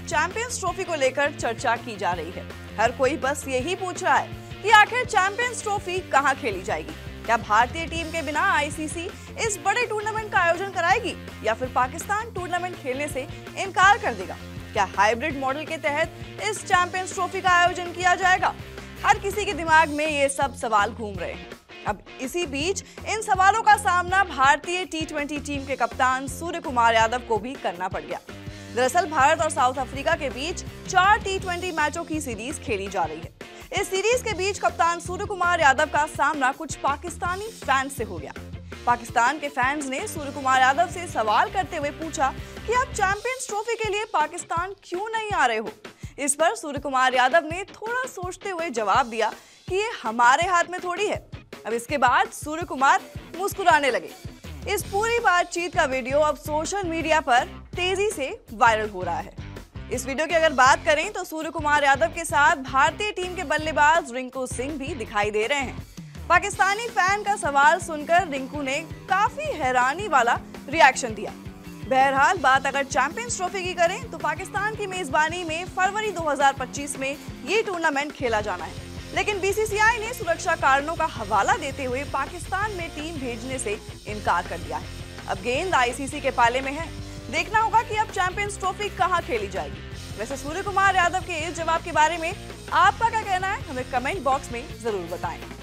Champions trophy को लेकर चर्चा की जा रही है। हर कोई बस यही पूछ रहा है कि आखिर चैंपियंस ट्रॉफी कहां खेली जाएगी। क्या भारतीय टीम के बिना आईसीसी इस बड़े टूर्नामेंट का आयोजन कराएगी या फिर पाकिस्तान टूर्नामेंट खेलने से इनकार कर देगा? क्या हाइब्रिड मॉडल के तहत इस चैंपियंस ट्रॉफी का आयोजन किया जाएगा? हर किसी के दिमाग में ये सब सवाल घूम रहे हैं। अब इसी बीच इन सवालों का सामना भारतीय टी20 टीम के कप्तान सूर्य कुमार यादव को भी करना पड़ गया। दरअसल भारत और साउथ अफ्रीका के बीच 4 टी20 मैचों की सीरीज खेली जा रही है। इस सीरीज के बीच कप्तान सूर्य कुमार यादव का सामना कुछ पाकिस्तानी फैंस से हो गया। पाकिस्तान के फैंस ने सूर्य कुमार यादव से सवाल करते हुए पूछा कि आप चैंपियंस ट्रॉफी के लिए पाकिस्तान क्यों नहीं आ रहे हो। इस पर सूर्य कुमार यादव ने थोड़ा सोचते हुए जवाब दिया कि ये हमारे हाथ में थोड़ी है। अब इसके बाद सूर्य कुमार मुस्कुराने लगे। इस पूरी बातचीत का वीडियो अब सोशल मीडिया पर तेजी से वायरल हो रहा है। इस वीडियो की अगर बात करें तो सूर्य कुमार यादव के साथ भारतीय टीम के बल्लेबाज रिंकू सिंह भी दिखाई दे रहे हैं। पाकिस्तानी फैन का सवाल सुनकर रिंकू ने काफी हैरानी वाला रिएक्शन दिया। बहरहाल बात अगर चैंपियंस ट्रॉफी की करें तो पाकिस्तान की मेजबानी में फरवरी 2025 में ये टूर्नामेंट खेला जाना है, लेकिन बीसीसीआई ने सुरक्षा कारणों का हवाला देते हुए पाकिस्तान में टीम भेजने से इनकार कर दिया है। अब गेंद आईसीसी के पाले में है। देखना होगा कि अब चैंपियंस ट्रॉफी कहां खेली जाएगी। वैसे सूर्य कुमार यादव के इस जवाब के बारे में आपका क्या कहना है, हमें कमेंट बॉक्स में जरूर बताएं।